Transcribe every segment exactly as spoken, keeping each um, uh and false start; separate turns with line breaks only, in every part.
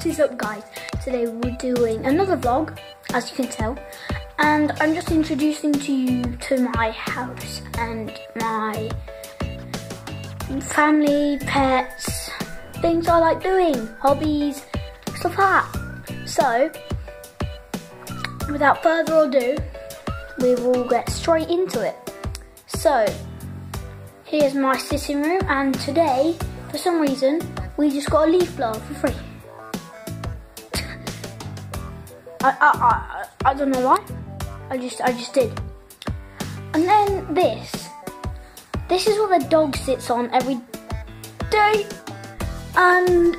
What is up, guys? Today we're doing another vlog, as you can tell, and I'm just introducing to you to my house and my family, pets, things I like doing, hobbies, stuff like that. So, without further ado, we will get straight into it. So, here's my sitting room, and today, for some reason, we just got a leaf blower for free. I, I, I, I don't know why. I just, I just did. And then this. This is what the dog sits on every day. And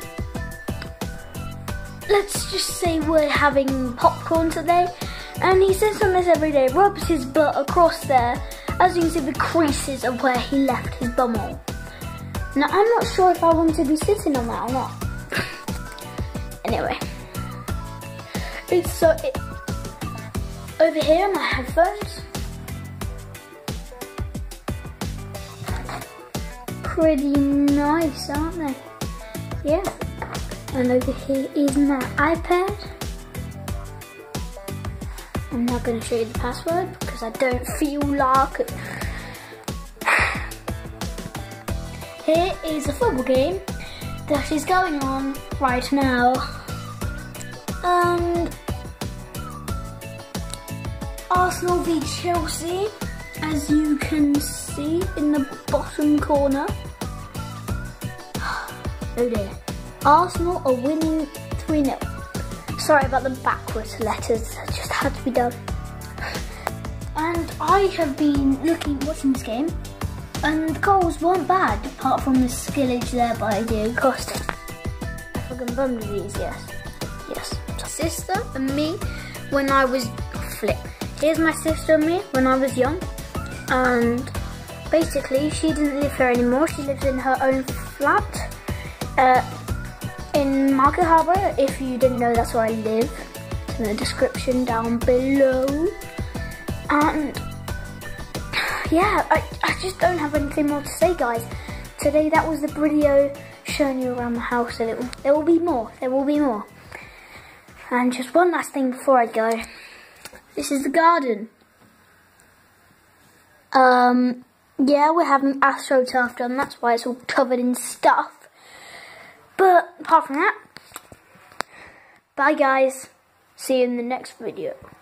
let's just say we're having popcorn today. And he sits on this every day, rubs his butt across there. As you can see, the creases of where he left his bumhole. Now, I'm not sure if I want to be sitting on that or not. Anyway. It's so, it, over here, my headphones. Pretty nice, aren't they? Yeah. And over here is my iPad. I'm not going to show you the password because I don't feel like it. Here is a football game that is going on right now. And Arsenal v Chelsea, as you can see in the bottom corner. Oh dear. Arsenal are winning three nil. Sorry about the backwards letters, that just had to be done. And I have been looking, watching this game, and the goals weren't bad, apart from the skillage there by Diego Costa. Fucking bum disease, yes. Yes. Sister and me when I was, flip. Here's my sister and me when I was young. And basically, she doesn't live here anymore. She lives in her own flat. Uh, in Market Harbour. If you didn't know, that's where I live. It's in the description down below. And yeah, I, I just don't have anything more to say, guys. Today that was the video showing you around the house, and it will, there will be more, there will be more. And just one last thing before I go. This is the garden. Um, yeah, we're having AstroTurf done, that's why it's all covered in stuff. But apart from that, bye guys, see you in the next video.